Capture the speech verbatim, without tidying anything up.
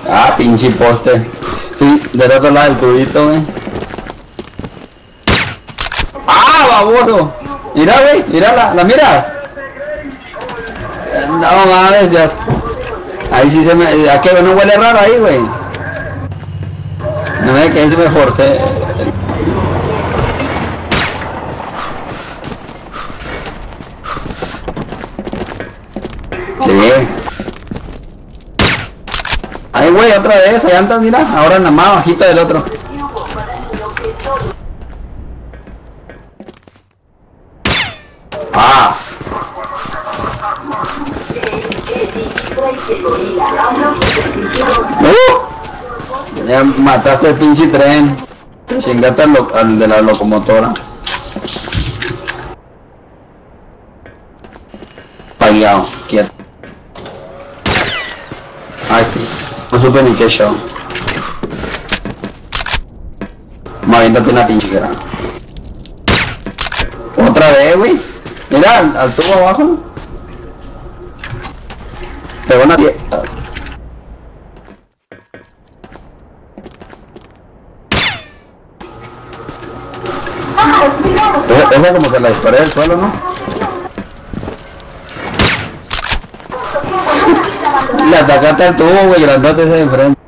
Ah, pinche poste. Sí, del otro lado del tubito, güey. ¡Ah, baboso! Mira, güey, mira, la, la mira. No mames, ya. Ahí sí se me... ¿A qué, no huele raro ahí, güey? No me que se me forcé. Sí. Ay, güey, otra vez, allá andas, mira. Ahora nada más bajito del otro. Ah. Uh, ya mataste el pinche tren. Chingate al, al de la locomotora. Pagueado, quieto. Ay, sí. No supe ni qué show. Moviéndote una pinche grana. Otra vez, güey. Mira, al, al tubo abajo. Pegó una tía. Esa, esa como que la disparé del suelo, ¿no? Le atacaste al tubo, güey, grandote ese de enfrente.